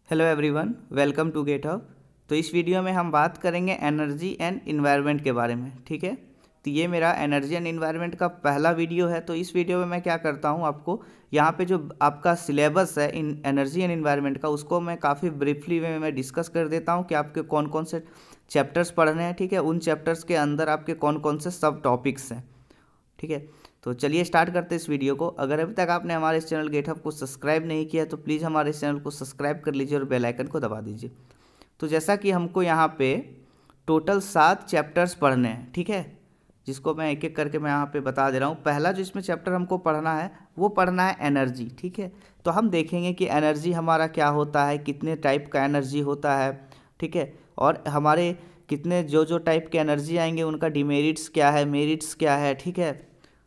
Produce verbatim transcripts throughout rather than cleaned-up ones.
Hello everyone, welcome to Gate Hub. तो इस video में हम बात करेंगे एनर्जी एंड इन्वायरमेंट के बारे में। ठीक है, तो ये मेरा एनर्जी एंड इन्वायरमेंट का पहला वीडियो है। तो इस वीडियो में मैं क्या करता हूँ, आपको यहाँ पे जो आपका सिलेबस है इन एनर्जी एंड इन्वायरमेंट का, उसको मैं काफ़ी ब्रीफली में मैं डिस्कस कर देता हूँ कि आपके कौन कौन से चैप्टर्स पढ़ने हैं। ठीक है, उन चैप्टर्स के अंदर आपके कौन कौन से सब टॉपिक्स हैं। ठीक है, तो चलिए स्टार्ट करते हैं इस वीडियो को। अगर अभी तक आपने हमारे इस चैनल गेटहब को सब्सक्राइब नहीं किया है तो प्लीज़ हमारे इस चैनल को सब्सक्राइब कर लीजिए और बेल आइकन को दबा दीजिए। तो जैसा कि हमको यहाँ पे टोटल सात चैप्टर्स पढ़ने हैं, ठीक है, जिसको मैं एक एक करके मैं यहाँ पे बता दे रहा हूँ। पहला जो इसमें चैप्टर हमको पढ़ना है वो पढ़ना है एनर्जी। ठीक है, तो हम देखेंगे कि एनर्जी हमारा क्या होता है, कितने टाइप का एनर्जी होता है। ठीक है, और हमारे कितने जो जो टाइप के एनर्जी आएंगे उनका डिमेरिट्स क्या है, मेरिट्स क्या है। ठीक है,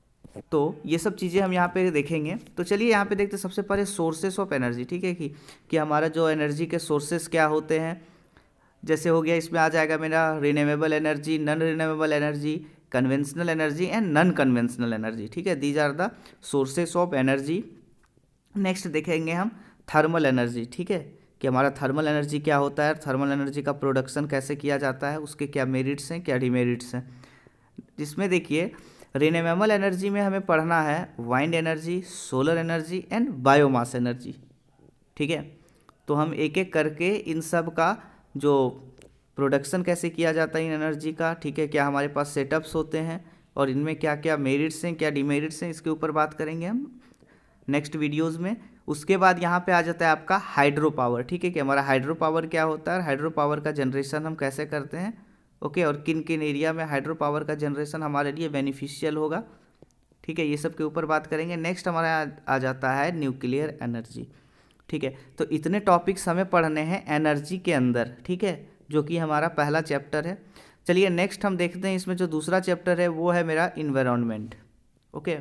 तो ये सब चीज़ें हम यहाँ पे देखेंगे। तो चलिए यहाँ पे देखते हैं सबसे पहले सोर्सेस ऑफ एनर्जी। ठीक है, कि कि हमारा जो एनर्जी के सोर्सेस क्या होते हैं। जैसे हो गया, इसमें आ जाएगा मेरा renewable energy, non renewable energy, conventional energy and non conventional energy. ठीक है, these are the sources of energy. Next देखेंगे हम थर्मल एनर्जी। ठीक है, कि हमारा थर्मल एनर्जी क्या होता है, थर्मल एनर्जी का प्रोडक्शन कैसे किया जाता है, उसके क्या मेरिट्स हैं, क्या डिमेरिट्स हैं। जिसमें देखिए रिन्यूएबल एनर्जी में हमें पढ़ना है wind energy, solar energy and biomass energy. ठीक है, तो हम एक एक करके इन सब का जो प्रोडक्शन कैसे किया जाता है इन एनर्जी का, ठीक है, क्या हमारे पास सेटअप्स होते हैं और इनमें क्या क्या मेरिट्स हैं, क्या डिमेरिट्स हैं, इसके ऊपर बात करेंगे हम नेक्स्ट वीडियोज़ में। उसके बाद यहाँ पे आ जाता है आपका हाइड्रो पावर। ठीक है, कि हमारा हाइड्रो पावर क्या होता है, हाइड्रो पावर का जनरेशन हम कैसे करते हैं। ओके okay, और किन किन एरिया में हाइड्रो पावर का जनरेशन हमारे लिए बेनिफिशियल होगा। ठीक है, ये सब के ऊपर बात करेंगे। नेक्स्ट हमारा आ जाता है न्यूक्लियर एनर्जी। ठीक है, तो इतने टॉपिक्स हमें पढ़ने हैं एनर्जी के अंदर। ठीक है, जो कि हमारा पहला चैप्टर है। चलिए नेक्स्ट हम देखते हैं, इसमें जो दूसरा चैप्टर है वो है मेरा इन्वायरमेंट। ओके,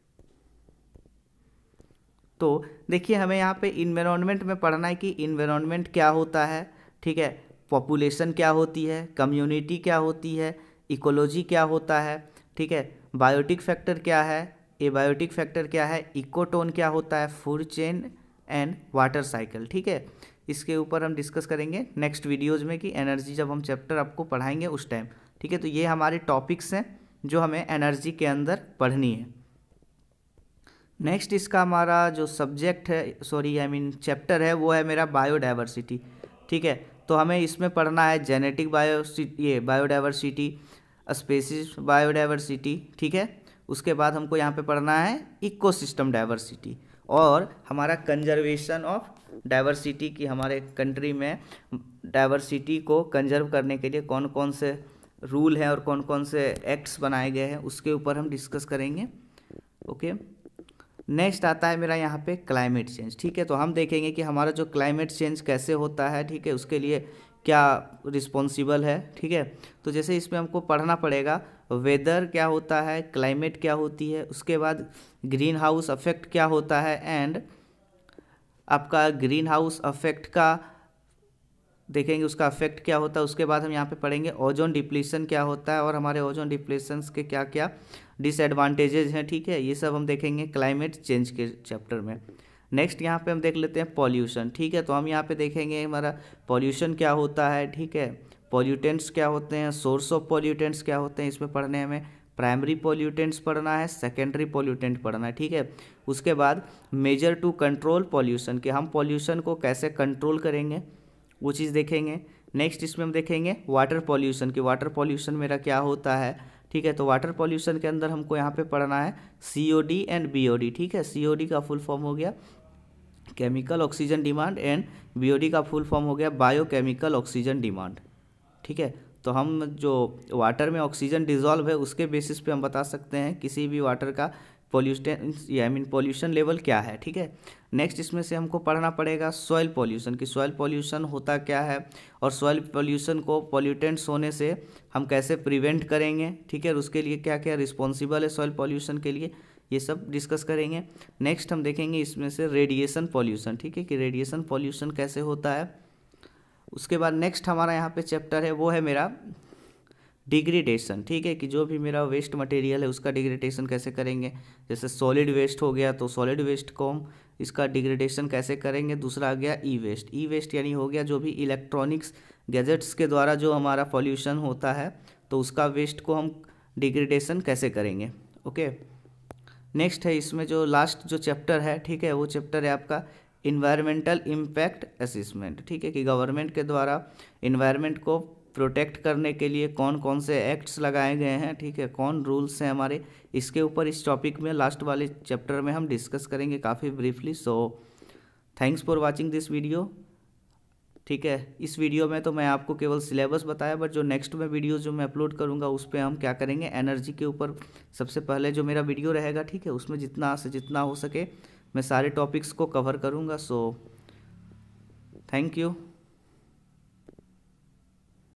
तो देखिए हमें यहाँ पे इन्वायरमेंट में पढ़ना है कि इन्वायरमेंट क्या होता है। ठीक है, पॉपुलेशन क्या होती है, कम्युनिटी क्या होती है, इकोलॉजी क्या होता है। ठीक है, बायोटिक फैक्टर क्या है, एबायोटिक फैक्टर क्या है, इकोटोन क्या होता है, food chain and water cycle. ठीक है, इसके ऊपर हम डिस्कस करेंगे नेक्स्ट वीडियोज़ में कि एनर्जी जब हम चैप्टर आपको पढ़ाएंगे उस टाइम। ठीक है, तो ये हमारे टॉपिक्स हैं जो हमें एनर्जी के अंदर पढ़नी है। नेक्स्ट इसका हमारा जो सब्जेक्ट है, सॉरी आई मीन चैप्टर है, वो है मेरा बायोडाइवर्सिटी। ठीक है, तो हमें इसमें पढ़ना है जेनेटिक बायोसिटी, ये बायोडाइवर्सिटी, स्पेसीज बायोडाइवर्सिटी। ठीक है, उसके बाद हमको यहाँ पे पढ़ना है इकोसिस्टम डाइवर्सिटी और हमारा कंजर्वेशन ऑफ डाइवर्सिटी, की हमारे कंट्री में डाइवर्सिटी को कंजर्व करने के लिए कौन कौन से रूल हैं और कौन कौन से एक्ट्स बनाए गए हैं, उसके ऊपर हम डिस्कस करेंगे। ओके, नेक्स्ट आता है मेरा यहाँ पे क्लाइमेट चेंज। ठीक है, तो हम देखेंगे कि हमारा जो क्लाइमेट चेंज कैसे होता है। ठीक है, उसके लिए क्या रिस्पॉन्सिबल है। ठीक है, तो जैसे इसमें हमको पढ़ना पड़ेगा वेदर क्या होता है, क्लाइमेट क्या होती है, उसके बाद ग्रीन हाउस अफेक्ट क्या होता है एंड आपका ग्रीन हाउस अफेक्ट का देखेंगे उसका अफेक्ट क्या होता है। उसके बाद हम यहाँ पे पढ़ेंगे ओजोन डिप्लीशन क्या होता है और हमारे ओजोन डिप्लीशंस के क्या क्या डिसएडवांटेजेस हैं। ठीक है, ये सब हम देखेंगे क्लाइमेट चेंज के चैप्टर में। नेक्स्ट यहाँ पे हम देख लेते हैं पॉल्यूशन। ठीक है, तो हम यहाँ पे देखेंगे हमारा पॉल्यूशन क्या होता है। ठीक है, पॉल्यूटेंट्स क्या होते हैं, सोर्स ऑफ पॉल्यूटेंट्स क्या होते हैं। इसमें पढ़ने हमें प्राइमरी पॉल्यूटेंट्स पढ़ना है, सेकेंडरी पॉल्यूटेंट पढ़ना है। ठीक है, उसके बाद मेजर टू कंट्रोल पॉल्यूशन, कि हम पॉल्यूशन को कैसे कंट्रोल करेंगे वो चीज़ देखेंगे। नेक्स्ट इसमें हम देखेंगे वाटर पॉल्यूशन, कि वाटर पॉल्यूशन मेरा क्या होता है। ठीक है, तो वाटर पॉल्यूशन के अंदर हमको यहाँ पे पढ़ना है C O D and B O D. ठीक है, सी ओ डी का फुल फॉर्म हो गया chemical oxygen demand and B O D का फुल फॉर्म हो गया बायोकेमिकल ऑक्सीजन डिमांड। ठीक है, तो हम जो वाटर में ऑक्सीजन डिजॉल्व है उसके बेसिस पे हम बता सकते हैं किसी भी वाटर का pollution I mean pollution level क्या है। ठीक है, नेक्स्ट इसमें से हमको पढ़ना पड़ेगा सॉइल पॉल्यूशन, कि सॉइल पॉल्यूशन होता क्या है और सॉइल पॉल्यूशन को पॉल्यूटेंट्स होने से हम कैसे प्रिवेंट करेंगे। ठीक है, और उसके लिए क्या क्या रिस्पॉन्सिबल है सॉइल पॉल्यूशन के लिए, ये सब डिस्कस करेंगे। नेक्स्ट हम देखेंगे इसमें से रेडिएशन पॉल्यूशन। ठीक है, कि रेडिएशन पॉल्यूशन कैसे होता है। उसके बाद नेक्स्ट हमारा यहाँ पे चैप्टर है वो है मेरा डिग्रेडेशन, ठीक है, कि जो भी मेरा वेस्ट मटेरियल है उसका डिग्रेडेशन कैसे करेंगे। जैसे सॉलिड वेस्ट हो गया तो सॉलिड वेस्ट को हम इसका डिग्रेडेशन कैसे करेंगे। दूसरा आ गया ई वेस्ट। ई वेस्ट यानी हो गया जो भी इलेक्ट्रॉनिक्स गैजेट्स के द्वारा जो हमारा पॉल्यूशन होता है तो उसका वेस्ट को हम डिग्रेडेशन कैसे करेंगे। ओके, नेक्स्ट है इसमें जो लास्ट जो चैप्टर है, ठीक है, वो चैप्टर है आपका इन्वायरमेंटल इम्पैक्ट असेसमेंट, ठीक है, कि गवर्नमेंट के द्वारा इन्वायरमेंट को प्रोटेक्ट करने के लिए कौन कौन से एक्ट्स लगाए गए हैं, ठीक है, कौन रूल्स हैं हमारे, इसके ऊपर इस टॉपिक में लास्ट वाले चैप्टर में हम डिस्कस करेंगे काफ़ी briefly. So thanks for watching this video, ठीक है। इस वीडियो में तो मैं आपको केवल सिलेबस बताया, बट जो नेक्स्ट में वीडियो जो मैं अपलोड करूँगा उस पर हम क्या करेंगे, एनर्जी के ऊपर सबसे पहले जो मेरा वीडियो रहेगा, ठीक है, उसमें जितना से जितना हो सके मैं सारे टॉपिक्स को कवर करूँगा। So thank you.